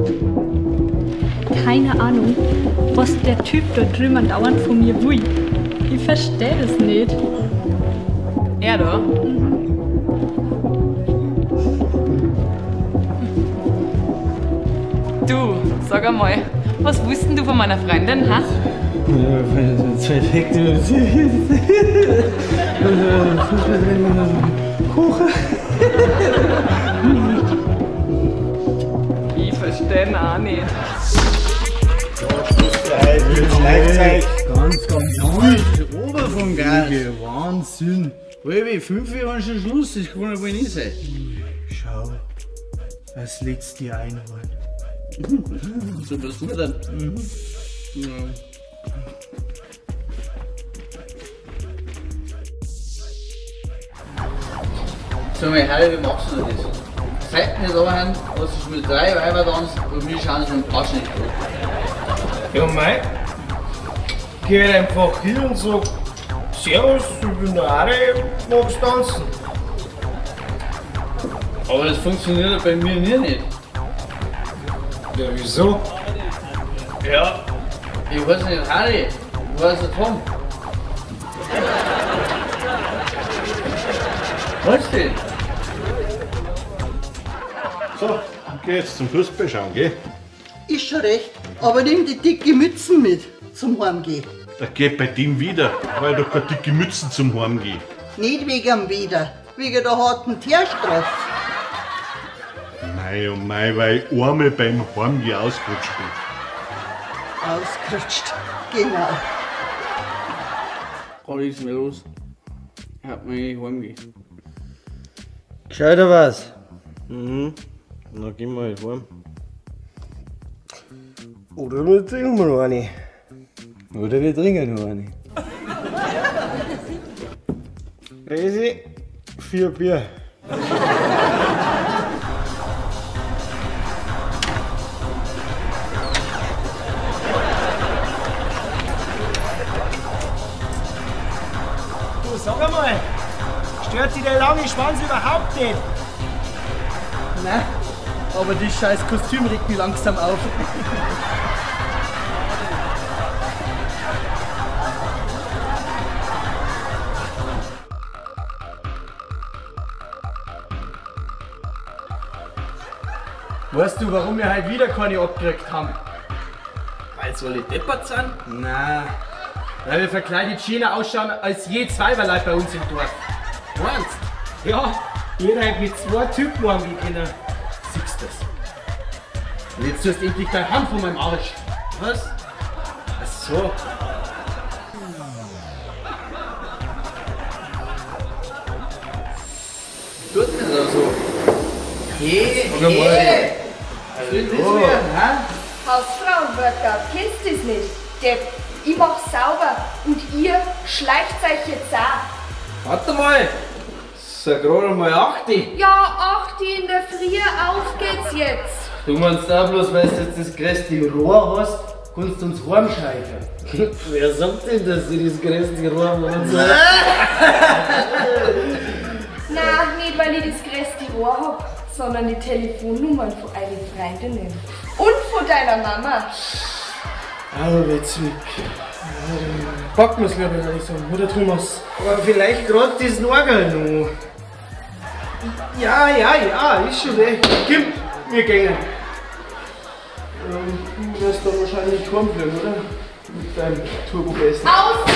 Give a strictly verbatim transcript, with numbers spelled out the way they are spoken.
Keine Ahnung, was der Typ dort drüben dauernd von mir will. Ich verstehe das nicht. Er da? Du, sag einmal, was wussten du von meiner Freundin, ha? Ja, zwei Effekte. Kuchen. Ich verstehe ihn auch nicht. Ganz, ganz ruhig. Ober vom Gas. Wahnsinn. Halbe fünf Jahre schon Schluss, das kann ja wohl nicht sein. Schau, das letzte einholen. So was tun wir dann? Mhm. Ja. Sag mal, Harry, wie machst du das? Seit wir da haben, hast du schon mit drei Weiber tanzt und wir schauen schon fast nicht gut. Ja, mei. Geh halt einfach hin und sag: Servus, ich bin der Ari, magst tanzen? Aber das funktioniert ja bei mir nie nicht. Ja, wieso? Ja, ich weiß nicht, Harry, du weißt nicht, Tom. Was denn? So, geh jetzt zum Fußball schauen, gell? Ist schon recht, aber nimm die dicke Mützen mit zum Heimgehen. Da geht bei dem wieder, weil ich doch keine dicke Mützen zum Heimgehen. Nicht wegen am Wieder, wegen der harten Teerstrafe. Mei oh mei, weil ich einmal beim Heimgehen ausgerutscht bin. Ausgerutscht, genau. Was ist mir los? Ich hab mich heimgehen. Gescheiter was? Mhm. Na, gehen wir halt heim. Oder wir trinken noch eine. Oder wir trinken noch eine. Resi, vier Bier. Du, sag einmal, stört dich der lange Schwanz überhaupt nicht? Nein, aber das scheiß Kostüm regt mich langsam auf. Weißt du, warum wir halt wieder keine abgekriegt haben? Weil sie alle deppert sind? Na, weil wir verkleidet schöner ausschauen als je Zweiberleib bei uns im Dorf. Meinst Ja, jeder hat mit zwei Typen angehen können. Siehst du das? Und jetzt tust du endlich deine Hand von meinem Arsch. Was? Ach so. Tut nicht so. Hey, Sag mal. hey! Was will das werden, hä? Hausfrauenworkout, kennst du das nicht? Depp, ich mach sauber und ihr schleicht euch jetzt auch. Warte mal! Sag gerade mal achtzig. Ja, acht in der Früh, auf geht's jetzt. Du meinst auch bloß, weil du jetzt das größte Rohr hast, kannst du uns heimscheichern. Wer sagt denn, dass sie das größte Rohr haben? Nein, nicht weil ich das größte Rohr hab, sondern die Telefonnummern von euren Freundinnen. Und von deiner Mama. Aber witzig. Packen wir es, glaube ich, gar nicht so. Oder tun wir es? Aber vielleicht gerade das Norgel noch. Ja, ja, ja, ist schon recht. Komm, wir gehen. Ähm, du wirst dann wahrscheinlich heimfliegen, oder? Mit deinem Turbo-Best. Aus!